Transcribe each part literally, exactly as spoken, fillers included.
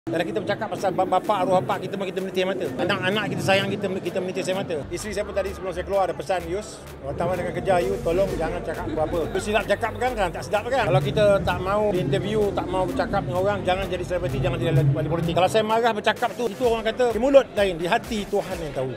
Kalau kita bercakap pasal bapa, arwah bapa kita, kita meniti air mata. Anak-anak kita sayang kita, kita meniti air mata. Isteri saya pun tadi sebelum saya keluar ada pesan, Yus, wartawan dengan kerja you, tolong jangan cakap apa-apa. Yus silap cakap kan, kan, tak sedap kan. Kalau kita tak mau interview, tak mau bercakap dengan orang, jangan jadi selebriti, jangan jadi ahli politik. Kalau saya marah bercakap tu, itu orang kata di mulut lain, di hati Tuhan yang tahu.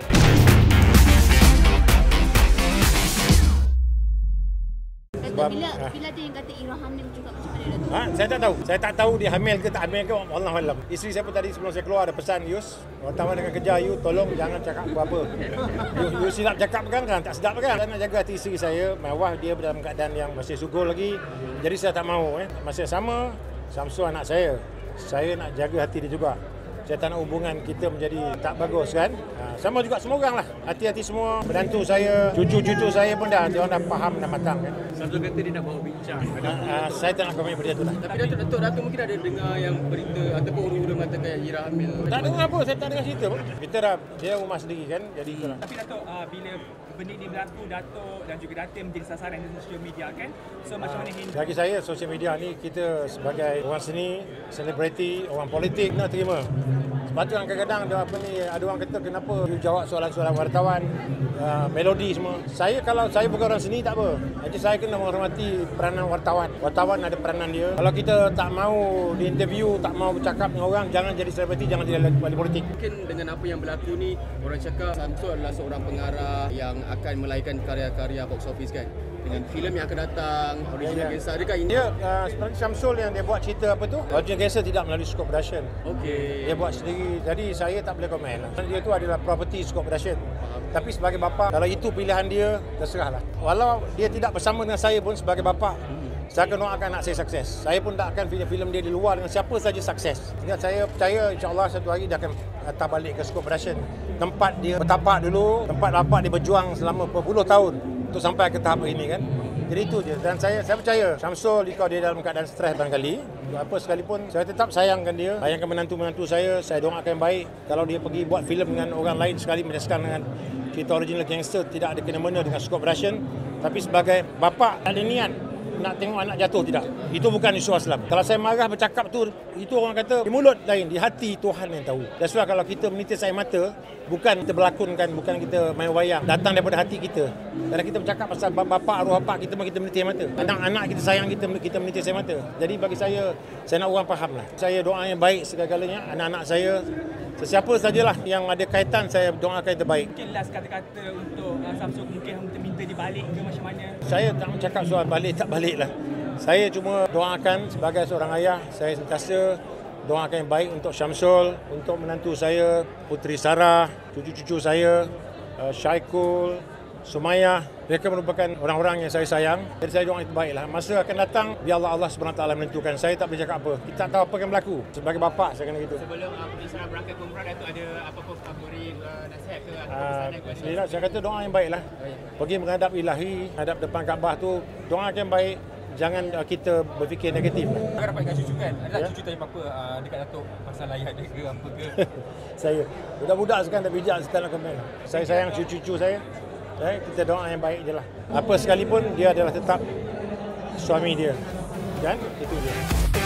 Sebab, bila, ha. bila dia yang kata Ira hamil juga macam mana dia tu? Ha? Saya tak tahu. Saya tak tahu dia hamil ke tak hamil ke, Allah alam. Isteri saya pun tadi sebelum saya keluar ada pesan, Yus, wartawan dengan kerja you, tolong jangan cakap apa-apa. You, you silap cakap kan, kan, tak sedap kan. Saya nak jaga hati isteri saya, mewah dia dalam keadaan yang masih subur lagi. Jadi saya tak mahu. Eh. Masih sama, Samsul anak saya. Saya nak jaga hati dia juga. Saya tak nak hubungan kita menjadi tak bagus kan. Ha, sama juga semua orang lah. Hati-hati semua. Menantu saya, cucu-cucu saya pun dah, dia orang dah faham, dah matang kan. Samsul kata dia nak bawa bincang. Ha, ha, saya tak nak komen berita tu lah. Tapi Datuk, Datuk, Datuk mungkin ada dengar yang berita ataupun urus-urus mengatakan Ira hamil. Tak dengar apa, saya tak dengar cerita pun. Kita dah, dia rumah sendiri kan, jadi itulah. Tapi Datuk, uh, bila benda ni berlaku, Datuk dan juga Datin menjadi sasaran di sosial media kan? So macam mana Hindu? Bagi saya, sosial media ni kita sebagai orang seni, selebriti, orang politik nak terima. Sebab tu kadang-kadang ada apa ni, ada orang kata kenapa you jawab soalan-soalan wartawan, uh, melodi semua. Saya kalau saya bukan orang seni tak apa. Jadi saya kena menghormati peranan wartawan. Wartawan ada peranan dia. Kalau kita tak mau diinterview, tak mau bercakap dengan orang, jangan jadi selebriti, jangan jadi ahli politik. Mungkin dengan apa yang berlaku ni, orang cakap Samsul adalah seorang pengarah yang akan melahirkan karya-karya box office kan? Dengan filem yang akan datang, Original Gangster. Adakah ini? Dia uh, seperti Samsul yang dia buat cerita apa tu? Original Gangster tidak melalui Scope Production. Okey. Dia buat sendiri. Jadi saya tak boleh komen lah. Dia tu adalah property Scope Production. Tapi sebagai bapa, kalau itu pilihan dia, terserahlah. Walau dia tidak bersama dengan saya pun sebagai bapa, saya akan doakan anak saya sukses. Saya pun tak akan filem-filem dia di luar dengan siapa saja sukses. Ingat saya percaya insya-Allah satu hari dia akan hantar balik ke Scope Production. Tempat dia bertapak dulu, tempat bapa dia berjuang selama berpuluh tahun untuk sampai ke tahap ini kan. Jadi itu je. Dan saya saya percaya Samsul jika dia dalam keadaan stres barangkali, apa sekalipun saya tetap sayangkan dia. Sayangkan menantu-menantu saya, saya doakan baik. Kalau dia pergi buat filem dengan orang lain sekali macam sekarang dengan cerita Original Gangster, tidak ada kena-mena dengan Scope Production. Tapi sebagai bapa ada niat nak tengok anak jatuh tidak. Itu bukan isu Aslam. Kalau saya marah bercakap tu, itu orang kata di mulut lain, di hati Tuhan yang tahu. That's why kalau kita menitis air mata, bukan kita berlakonkan, bukan kita main wayang, datang daripada hati kita. Kalau kita bercakap pasal bapa, arwah bapa kita, kita menitis air mata. Anak-anak kita sayang kita, kita menitis air mata. Jadi bagi saya, saya nak orang faham lah. Saya doa yang baik segala-galanya, anak-anak saya, sesiapa sajalah yang ada kaitan, saya doakan yang terbaik. Mungkin last kata-kata untuk uh, Samsul, mungkin minta dibalik ke macam mana? Saya tak cakap soal balik tak balik lah. Saya cuma doakan sebagai seorang ayah, saya sentiasa doakan yang baik untuk Samsul, untuk menantu saya, Puteri Sarah, cucu-cucu saya, uh, Syaikul, Sumayyah. Mereka merupakan orang-orang yang saya sayang. Jadi saya doa yang terbaik lah. Masa akan datang, biar Allah Allah subhanahu wa taala menentukan. Saya tak boleh cakap apa. Kita tak tahu apa akan berlaku. Sebagai bapa saya kena gitu. Sebelum uh, Puteri Sarah berangkat ke umrah, Datuk ada apa-apa beri uh, nasihat ke ataupun Uh, pesanan kepada saya, saya kata doa yang baik lah. Pergi menghadap ilahi, hadap depan Kaabah tu, doa yang baik. Jangan uh, kita berfikir negatif lah. Saya dapat kat cucu kan? Ada Ya? cucu tanya apa-apa uh, dekat Datuk pasal ayah dia ke apa ke? Saya, budak-budak sekarang tak bijak sekarang nak komen. Saya sayang cucu-cucu saya. Eh, kita doa yang baik je lah. Apa sekalipun, dia adalah tetap suami dia. Kan? Itu dia.